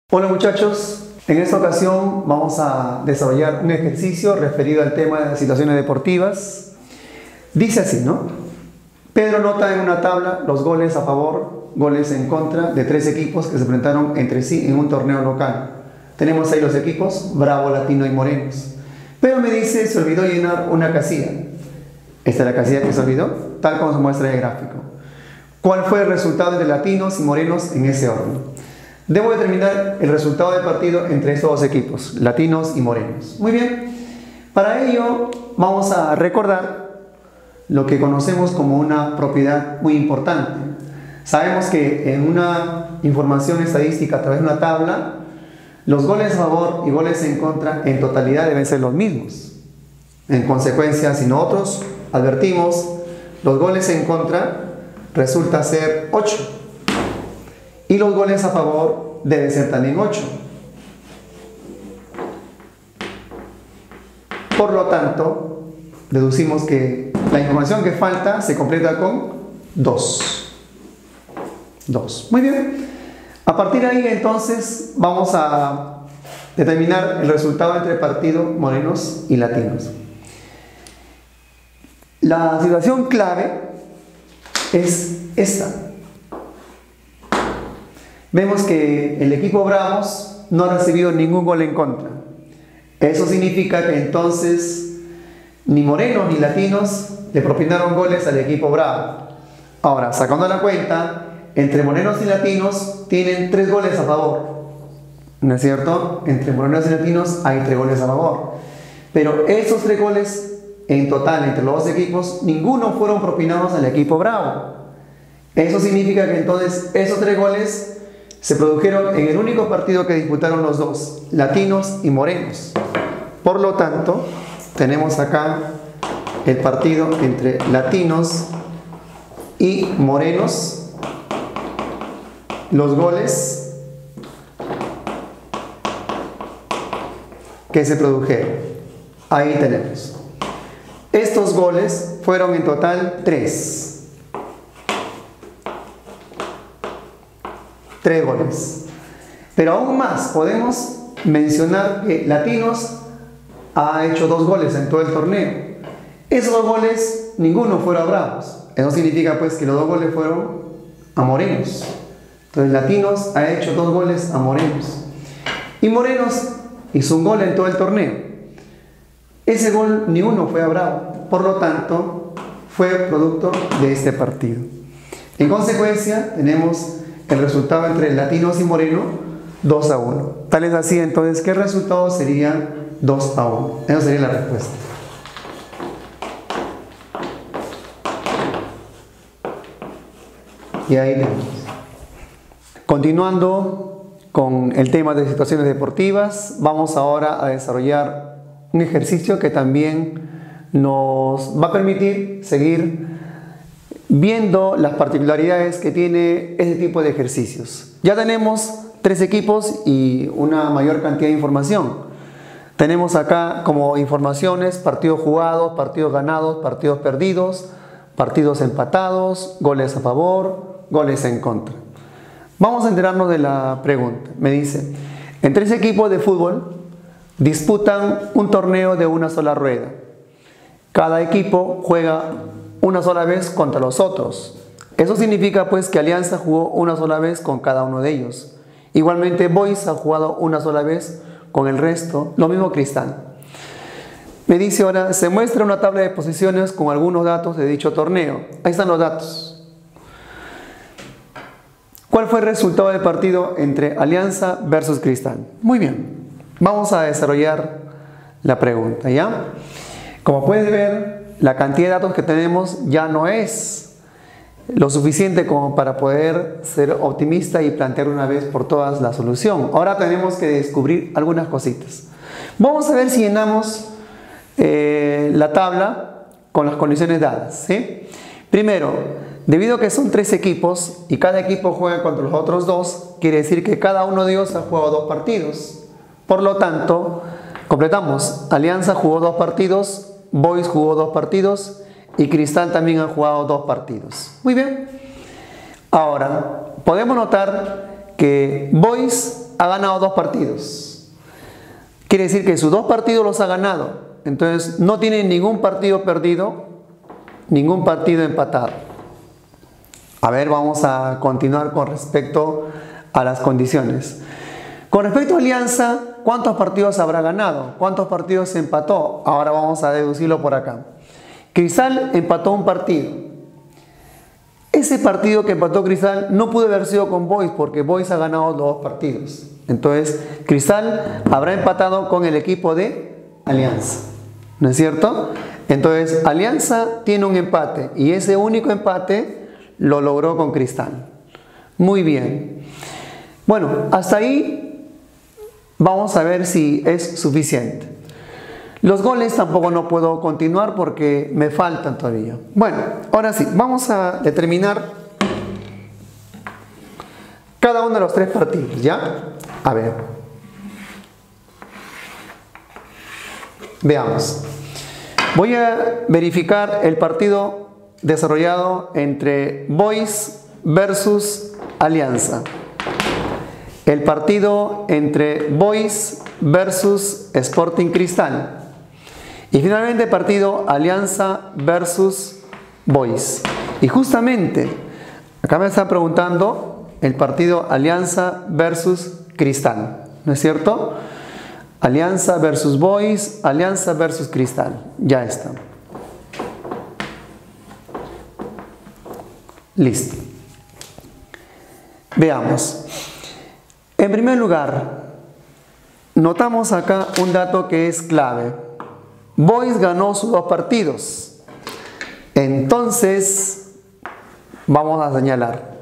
Hola muchachos, en esta ocasión vamos a desarrollar un ejercicio referido al tema de las situaciones deportivas. Dice así, ¿no? Pedro nota en una tabla los goles a favor, goles en contra de tres equipos que se enfrentaron entre sí en un torneo local. Tenemos ahí los equipos Bravo, Latino y Morenos. Pedro me dice, se olvidó llenar una casilla. Esta es la casilla que se olvidó, tal como se muestra en el gráfico. ¿Cuál fue el resultado de Latinos y Morenos en ese orden? Debo determinar el resultado del partido entre estos dos equipos, Latinos y Morenos. Muy bien, para ello vamos a recordar lo que conocemos como una propiedad muy importante. Sabemos que en una información estadística a través de una tabla, los goles a favor y goles en contra en totalidad deben ser los mismos. En consecuencia, si nosotros advertimos los goles en contra, resulta ser 8. Y los goles a favor deben ser también 8. Por lo tanto, deducimos que la información que falta se completa con 2. Muy bien. A partir de ahí, entonces, vamos a determinar el resultado entre partido Morenos y Latinos. La situación clave es esta. Vemos que el equipo Bravos no ha recibido ningún gol en contra. Eso significa que entonces ni Morenos ni Latinos le propinaron goles al equipo Bravo. Ahora, sacando la cuenta, entre Morenos y Latinos tienen 3 goles a favor. ¿No es cierto? Entre Morenos y Latinos hay 3 goles a favor. Pero esos 3 goles en total entre los dos equipos, ninguno fueron propinados al equipo Bravo. Eso significa que entonces esos 3 goles se produjeron en el único partido que disputaron los dos, Latinos y Morenos. Por lo tanto, tenemos acá el partido entre Latinos y Morenos. Los goles que se produjeron. Ahí tenemos. Estos goles fueron en total 3. 3 goles. Pero aún más, podemos mencionar que Latinos ha hecho 2 goles en todo el torneo. Esos 2 goles, ninguno fueron a Bravos. Eso significa pues que los 2 goles fueron a Morenos. Entonces Latinos ha hecho 2 goles a Morenos. Y Morenos hizo un gol en todo el torneo. Ese gol ni uno fue a Bravo. Por lo tanto, fue producto de este partido. En consecuencia, tenemos el resultado entre Latinos y Moreno 2-1. Tal es así, entonces, ¿qué resultado sería 2-1? Esa sería la respuesta. Y ahí tenemos. Continuando con el tema de situaciones deportivas, vamos ahora a desarrollar un ejercicio que también nos va a permitir seguir viendo las particularidades que tiene este tipo de ejercicios. Ya tenemos 3 equipos y una mayor cantidad de información. Tenemos acá como informaciones partidos jugados, partidos ganados, partidos perdidos, partidos empatados, goles a favor, goles en contra. Vamos a enterarnos de la pregunta. Me dice, en 3 equipos de fútbol disputan un torneo de una sola rueda. Cada equipo juega una sola vez contra los otros. Eso significa pues que Alianza jugó una sola vez con cada uno de ellos. Igualmente Boys ha jugado una sola vez con el resto, lo mismo Cristal. Me dice ahora, se muestra una tabla de posiciones con algunos datos de dicho torneo. Ahí están los datos. ¿Cuál fue el resultado del partido entre Alianza versus Cristal? Muy bien, vamos a desarrollar la pregunta, ¿ya? Como puedes ver, la cantidad de datos que tenemos ya no es lo suficiente como para poder ser optimista y plantear una vez por todas la solución. Ahora tenemos que descubrir algunas cositas. Vamos a ver si llenamos la tabla con las condiciones dadas, ¿sí? Primero, debido a que son 3 equipos y cada equipo juega contra los otros 2, quiere decir que cada uno de ellos ha jugado 2 partidos. Por lo tanto, completamos. Alianza jugó 2 partidos, Boys jugó 2 partidos y Cristal también ha jugado 2 partidos. Muy bien. Ahora, podemos notar que Boys ha ganado 2 partidos. Quiere decir que sus 2 partidos los ha ganado. Entonces no tiene ningún partido perdido, ningún partido empatado. A ver, vamos a continuar con respecto a las condiciones. Con respecto a Alianza, ¿cuántos partidos habrá ganado? ¿Cuántos partidos empató? Ahora vamos a deducirlo por acá. Cristal empató un partido. Ese partido que empató Cristal no pudo haber sido con Boys porque Boys ha ganado los 2 partidos. Entonces, Cristal habrá empatado con el equipo de Alianza. ¿No es cierto? Entonces, Alianza tiene un empate y ese único empate lo logró con Cristal. Muy bien. Bueno, hasta ahí vamos a ver si es suficiente. Los goles tampoco no puedo continuar porque me faltan todavía. Bueno, ahora sí, vamos a determinar cada uno de los 3 partidos, ¿ya? A ver. Veamos. Voy a verificar el partido desarrollado entre Boys versus Alianza. El partido entre Boys versus Sporting Cristal. Y finalmente el partido Alianza versus Boys. Y justamente, acá me están preguntando el partido Alianza versus Cristal. ¿No es cierto? Alianza versus Boys, Alianza versus Cristal. Ya está. Listo. Veamos. En primer lugar, notamos acá un dato que es clave. Boys ganó sus 2 partidos. Entonces, vamos a señalar.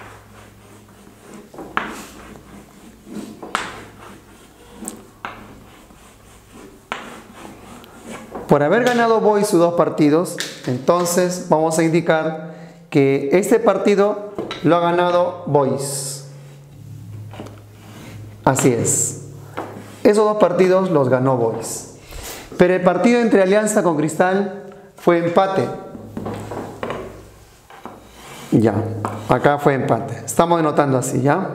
Por haber ganado Boys sus 2 partidos, entonces vamos a indicar que este partido lo ha ganado Boys. Así es. Esos 2 partidos los ganó Boys. Pero el partido entre Alianza con Cristal fue empate. Ya, acá fue empate. Estamos denotando así, ¿ya?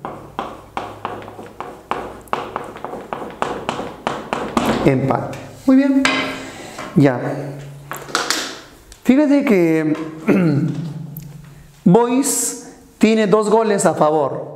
Empate. Muy bien. Ya. Fíjate que Boys tiene 2 goles a favor.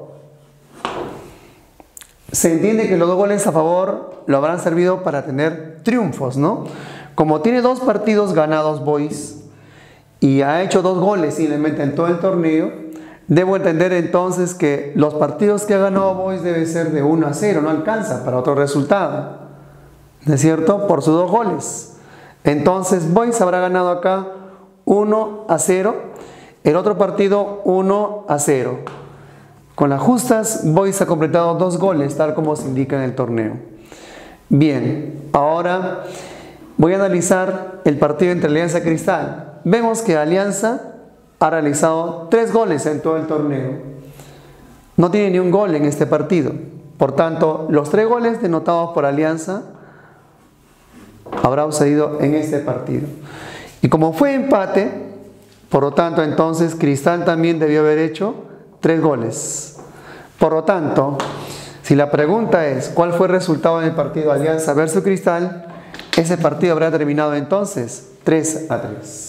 Se entiende que los 2 goles a favor lo habrán servido para tener triunfos, ¿no? Como tiene 2 partidos ganados Boys y ha hecho 2 goles simplemente en todo el torneo, debo entender entonces que los partidos que ha ganado Boys debe ser de 1-0, no alcanza para otro resultado, ¿no es cierto? Por sus 2 goles. Entonces Boys habrá ganado acá 1-0, el otro partido 1-0. Con las justas, Boys ha completado 2 goles, tal como se indica en el torneo. Bien, ahora voy a analizar el partido entre Alianza y Cristal. Vemos que Alianza ha realizado 3 goles en todo el torneo. No tiene ni un gol en este partido. Por tanto, los 3 goles denotados por Alianza habrá sucedido en este partido. Y como fue empate, por lo tanto, entonces Cristal también debió haber hecho 3 goles. Por lo tanto, si la pregunta es ¿cuál fue el resultado en el partido Alianza versus Cristal? Ese partido habrá terminado entonces 3-3.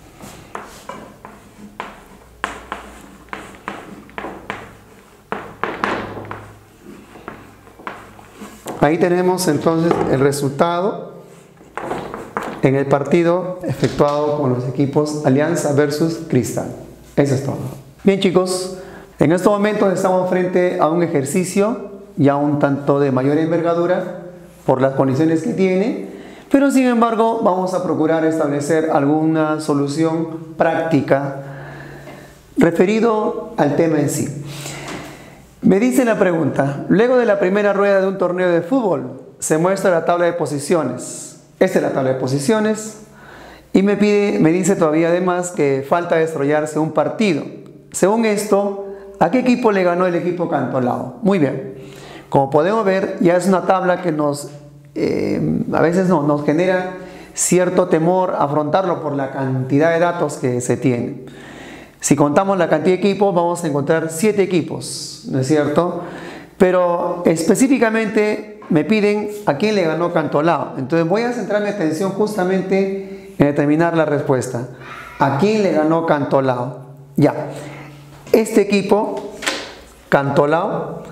Ahí tenemos entonces el resultado en el partido efectuado con los equipos Alianza versus Cristal. Eso es todo. Bien, chicos, en estos momentos estamos frente a un ejercicio ya un tanto de mayor envergadura por las condiciones que tiene, pero sin embargo vamos a procurar establecer alguna solución práctica referido al tema en sí. Me dice la pregunta: luego de la primera rueda de un torneo de fútbol se muestra la tabla de posiciones. Esta es la tabla de posiciones y me dice todavía además que falta desarrollarse un partido. Según esto, ¿a qué equipo le ganó el equipo Cantolao? Muy bien. Como podemos ver, ya es una tabla que a veces nos genera cierto temor afrontarlo por la cantidad de datos que se tiene. Si contamos la cantidad de equipos, vamos a encontrar 7 equipos, ¿no es cierto? Pero específicamente me piden a quién le ganó Cantolao. Entonces voy a centrar mi atención justamente en determinar la respuesta. ¿A quién le ganó Cantolao? Ya. Este equipo, Cantolao,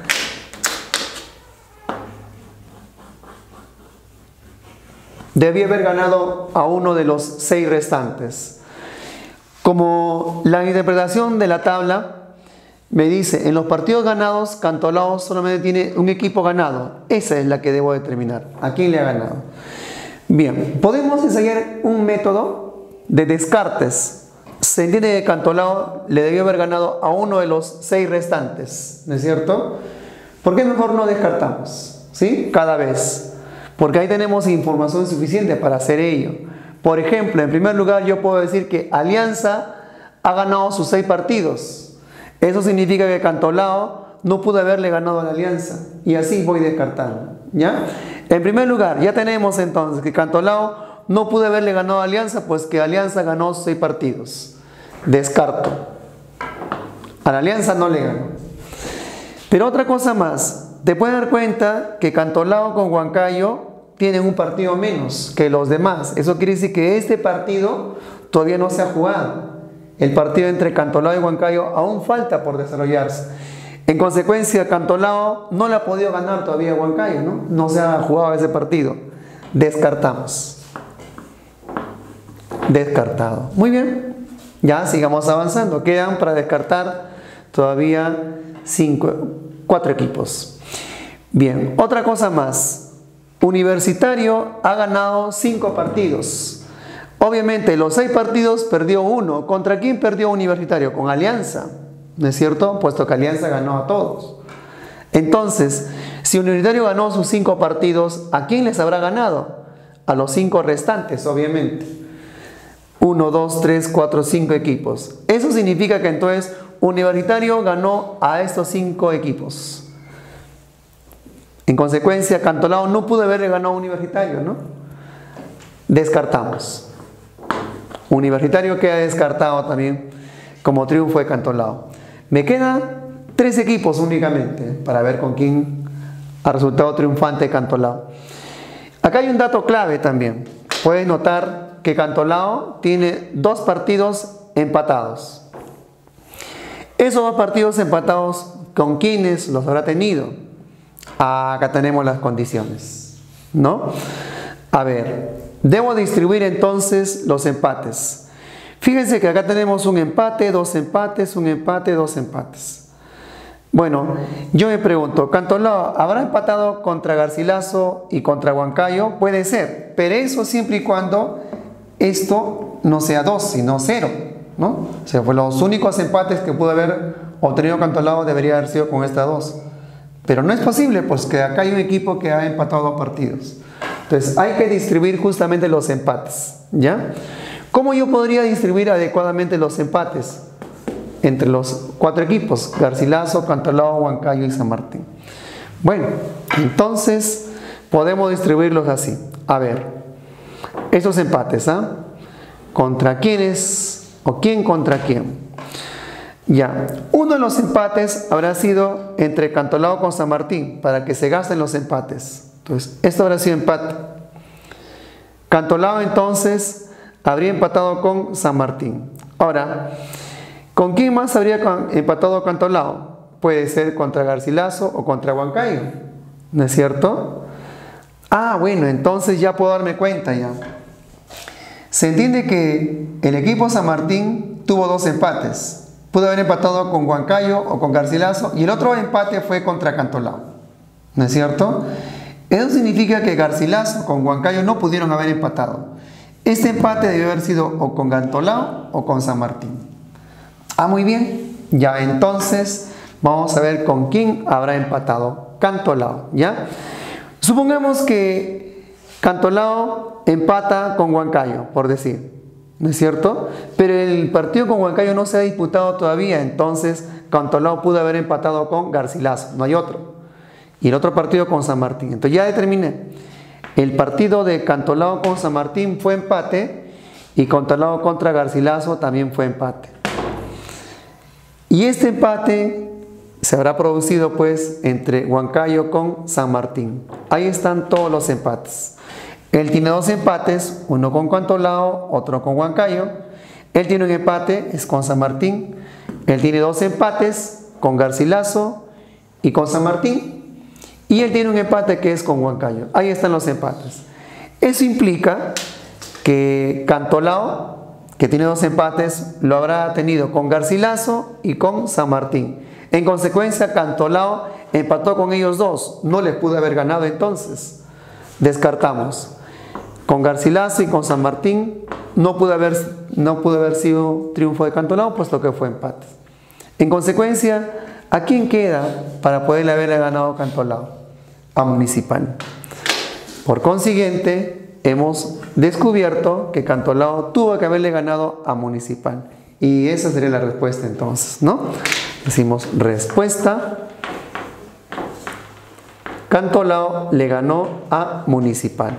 debía haber ganado a uno de los 6 restantes. Como la interpretación de la tabla me dice, en los partidos ganados, Cantolao solamente tiene un equipo ganado. Esa es la que debo determinar. ¿A quién le ha ganado? Bien, podemos ensayar un método de descartes. Se entiende que Cantolao le debió haber ganado a uno de los 6 restantes, ¿no es cierto? ¿Por qué mejor no descartamos? ¿Sí? Cada vez. Porque ahí tenemos información suficiente para hacer ello. Por ejemplo, en primer lugar yo puedo decir que Alianza ha ganado sus 6 partidos. Eso significa que Cantolao no pudo haberle ganado a la Alianza. Y así voy descartando, ¿ya? En primer lugar, ya tenemos entonces que Cantolao no pudo haberle ganado a Alianza, pues que Alianza ganó 6 partidos. Descarto. A la Alianza no le ganó. Pero otra cosa más. Te puedes dar cuenta que Cantolao con Huancayo tienen un partido menos que los demás. Eso quiere decir que este partido todavía no se ha jugado. El partido entre Cantolao y Huancayo aún falta por desarrollarse. En consecuencia, Cantolao no le ha podido ganar todavía a Huancayo, ¿no? No se ha jugado ese partido. Descartamos. Descartado. Muy bien. Ya sigamos avanzando. Quedan para descartar todavía 4 equipos. Bien, otra cosa más. Universitario ha ganado 5 partidos. Obviamente, los 6 partidos perdió 1. ¿Contra quién perdió Universitario? Con Alianza, ¿no es cierto? Puesto que Alianza ganó a todos. Entonces, si Universitario ganó sus 5 partidos, ¿a quién les habrá ganado? A los 5 restantes, obviamente. 1, 2, 3, 4, 5 equipos. Eso significa que entonces Universitario ganó a estos 5 equipos. En consecuencia, Cantolao no pudo haberle ganado a Universitario, ¿no? Descartamos. Universitario queda descartado también como triunfo de Cantolao. Me quedan 3 equipos únicamente para ver con quién ha resultado triunfante Cantolao. Acá hay un dato clave también. Puedes notar que Cantolao tiene 2 partidos empatados. Esos 2 partidos empatados, ¿con quiénes los habrá tenido? Acá tenemos las condiciones, ¿no? A ver, debo distribuir entonces los empates. Fíjense que acá tenemos un empate, 2 empates, un empate, 2 empates. Bueno, yo me pregunto, ¿Cantolao habrá empatado contra Garcilaso y contra Huancayo? Puede ser, pero eso siempre y cuando esto no sea 2, sino 0, ¿no? O sea, pues los únicos empates que pudo haber obtenido Cantolao debería haber sido con estas 2. Pero no es posible, pues que acá hay un equipo que ha empatado 2 partidos. Entonces hay que distribuir justamente los empates, ¿ya? ¿Cómo yo podría distribuir adecuadamente los empates entre los 4 equipos? Garcilaso, Cantolao, Huancayo y San Martín. Bueno, entonces podemos distribuirlos así. A ver, esos empates, ¿ah? ¿Contra quiénes o quién contra quién? Ya, uno de los empates habrá sido entre Cantolao con San Martín, para que se gasten los empates. Entonces, esto habrá sido empate. Cantolao entonces habría empatado con San Martín. Ahora, ¿con quién más habría empatado Cantolao? Puede ser contra Garcilaso o contra Huancayo, ¿no es cierto? Ah, bueno, entonces ya puedo darme cuenta ya. Se entiende que el equipo San Martín tuvo 2 empates. Pudo haber empatado con Huancayo o con Garcilaso y el otro empate fue contra Cantolao, ¿no es cierto? Eso significa que Garcilaso con Huancayo no pudieron haber empatado. Este empate debió haber sido o con Cantolao o con San Martín. Ah, muy bien. Ya, entonces vamos a ver con quién habrá empatado Cantolao, ¿ya? Supongamos que Cantolao empata con Huancayo, por decir, ¿no es cierto? Pero el partido con Huancayo no se ha disputado todavía, entonces Cantolao pudo haber empatado con Garcilaso, no hay otro. Y el otro partido con San Martín. Entonces ya determiné. El partido de Cantolao con San Martín fue empate y Cantolao contra Garcilaso también fue empate. Y este empate se habrá producido pues entre Huancayo con San Martín. Ahí están todos los empates. Él tiene 2 empates, uno con Cantolao, otro con Huancayo. Él tiene un empate, es con San Martín. Él tiene 2 empates con Garcilaso y con San Martín. Y él tiene un empate que es con Huancayo. Ahí están los empates. Eso implica que Cantolao, que tiene 2 empates, lo habrá tenido con Garcilaso y con San Martín. En consecuencia, Cantolao empató con ellos 2. No les pudo haber ganado entonces. Descartamos. Con Garcilaso y con San Martín no pudo haber sido triunfo de Cantolao, puesto que fue empate. En consecuencia, ¿a quién queda para poderle haberle ganado Cantolao? A Municipal. Por consiguiente, hemos descubierto que Cantolao tuvo que haberle ganado a Municipal. Y esa sería la respuesta entonces, ¿no? Decimos respuesta. Cantolao le ganó a Municipal.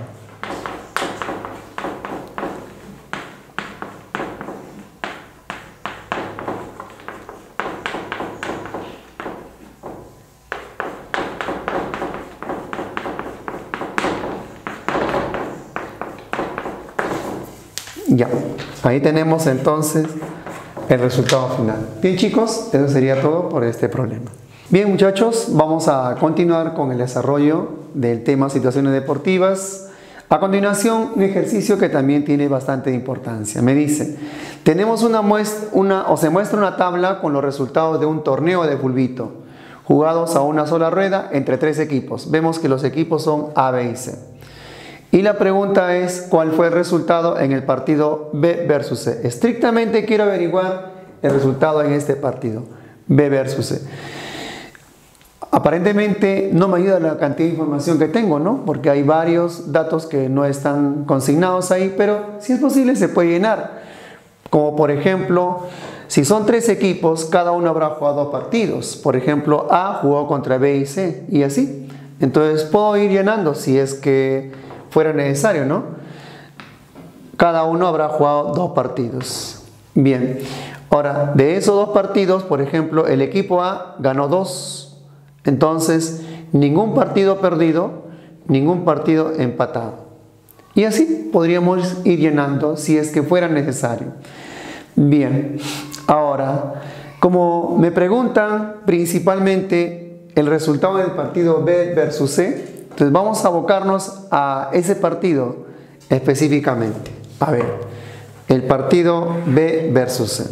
Ya, ahí tenemos entonces el resultado final. Bien chicos, eso sería todo por este problema. Bien muchachos, vamos a continuar con el desarrollo del tema situaciones deportivas. A continuación, un ejercicio que también tiene bastante importancia. Me dice, tenemos se muestra una tabla con los resultados de un torneo de fulbito, jugados a una sola rueda entre 3 equipos. Vemos que los equipos son A, B y C. Y la pregunta es, ¿cuál fue el resultado en el partido B versus C? Estrictamente quiero averiguar el resultado en este partido, B versus C. Aparentemente no me ayuda la cantidad de información que tengo, ¿no? Porque hay varios datos que no están consignados ahí, pero si es posible se puede llenar. Como por ejemplo, si son 3 equipos, cada uno habrá jugado 2 partidos. Por ejemplo, A jugó contra B y C, y así. Entonces puedo ir llenando si es que fuera necesario, ¿no? Cada uno habrá jugado 2 partidos. Bien, ahora, de esos 2 partidos, por ejemplo, el equipo A ganó 2. Entonces, ningún partido perdido, ningún partido empatado. Y así podríamos ir llenando si es que fuera necesario. Bien, ahora, como me preguntan principalmente el resultado del partido B versus C, entonces vamos a abocarnos a ese partido específicamente. A ver, el partido B versus C.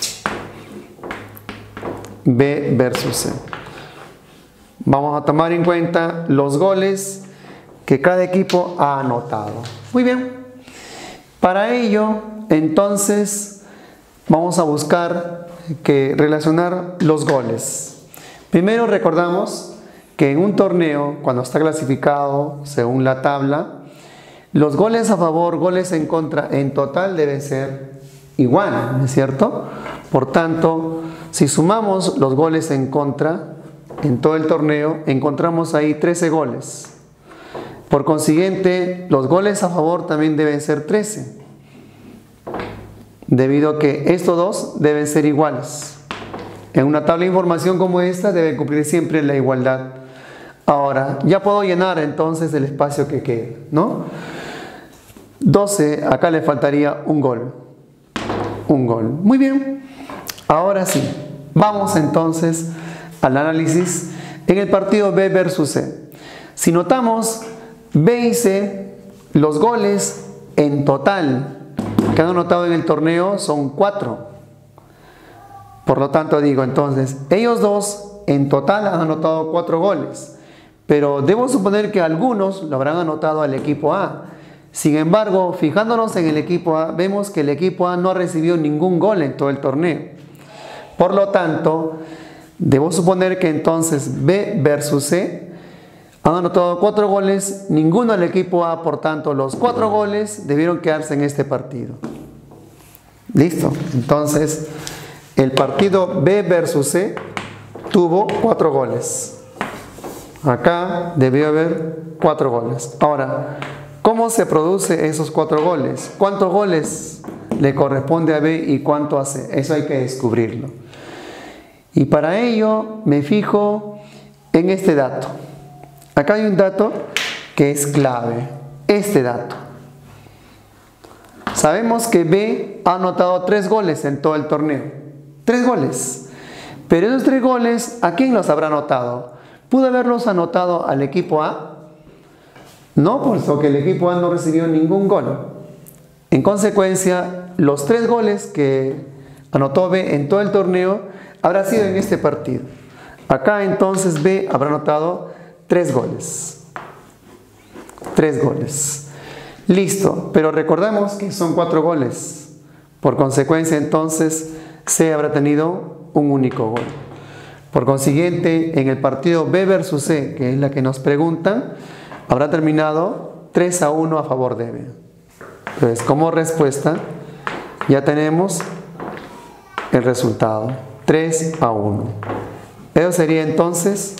B versus C. Vamos a tomar en cuenta los goles que cada equipo ha anotado. Muy bien. Para ello, entonces, vamos a buscar relacionar los goles. Primero recordamos que en un torneo, cuando está clasificado según la tabla, los goles a favor, goles en contra, en total deben ser igual, ¿no es cierto? Por tanto, si sumamos los goles en contra en todo el torneo, encontramos ahí 13 goles. Por consiguiente, los goles a favor también deben ser 13, debido a que estos dos deben ser iguales. En una tabla de información como esta debe cumplir siempre la igualdad. Ahora, ya puedo llenar entonces el espacio que quede, ¿no? 12, acá le faltaría un gol. Un gol. Muy bien. Ahora sí, vamos entonces al análisis en el partido B versus C. Si notamos, B y C, los goles en total que han anotado en el torneo son 4. Por lo tanto digo entonces, ellos dos en total han anotado 4 goles. Pero debo suponer que algunos lo habrán anotado al equipo A. Sin embargo, fijándonos en el equipo A, vemos que el equipo A no ha recibido ningún gol en todo el torneo. Por lo tanto, debo suponer que entonces B versus C han anotado 4 goles, ninguno del equipo A, por tanto los 4 goles debieron quedarse en este partido. ¿Listo? Entonces, el partido B versus C tuvo 4 goles. Acá debió haber 4 goles. Ahora, ¿cómo se produce esos 4 goles? ¿Cuántos goles le corresponde a B y cuánto a C? Eso hay que descubrirlo. Y para ello me fijo en este dato. Acá hay un dato que es clave, este dato. Sabemos que B ha anotado 3 goles en todo el torneo. 3 goles. Pero esos 3 goles, ¿a quién los habrá anotado? ¿Pudo haberlos anotado al equipo A? No, porque el equipo A no recibió ningún gol. En consecuencia, los 3 goles que anotó B en todo el torneo habrá sido en este partido. Acá entonces B habrá anotado 3 goles. 3 goles. Listo, pero recordemos que son 4 goles. Por consecuencia, entonces, C habrá tenido un único gol. Por consiguiente, en el partido B versus C, que es la que nos preguntan, habrá terminado 3-1 a favor de B. Entonces, como respuesta, ya tenemos el resultado, 3-1. Eso sería entonces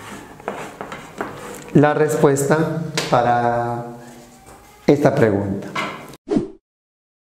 la respuesta para esta pregunta.